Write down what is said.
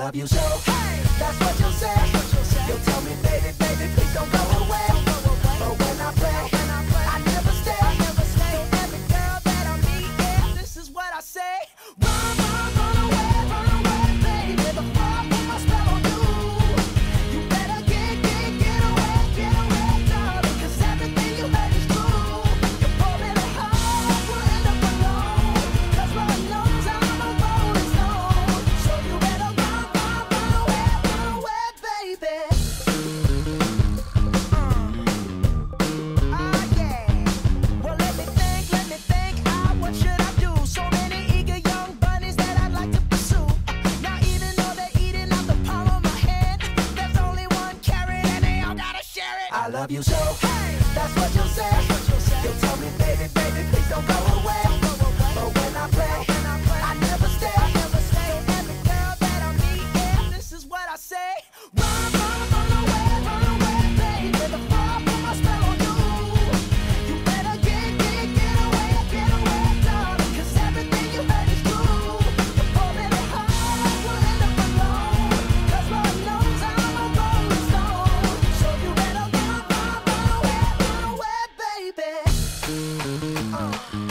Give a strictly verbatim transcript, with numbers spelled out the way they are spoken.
love you so. Hey, that's what you'll say. You'll tell me, baby, baby, please don't go away. But when I play, I never stay. So every girl that I meet, yeah, this is what I say. Run, run, run away, run away, baby. Before I put my spell on you, you better get, get, get away, get away, darling. 'Cause everything you heard is true. You're pouring it hard, you'll end up alone. 'Cause Lord knows I'm a rolling stone. So you better run, run, run away, run away, baby. Ah, yeah. Well, let me think, let me think. Ah, what should I do? So many eager young bunnies that I'd like to pursue. Now, even though they're eating out the palm of my hand, there's only one carrot and they all gotta share it. I love you so. Hey, that's what you'll say. You'll tell me, baby, baby, please don't go away. But when I play, I never stay. So every girl that I meet, yeah, this is what I say. Run, run, run away, run away, baby. Before I put my spell on you, you better get, get, get away, get away, darling. 'Cause everything you heard is true. You're pouring it hard, you'll end up alone. 'Cause Lord knows I'm a rolling stone. So you better run, run, run away, run away, baby. Uh.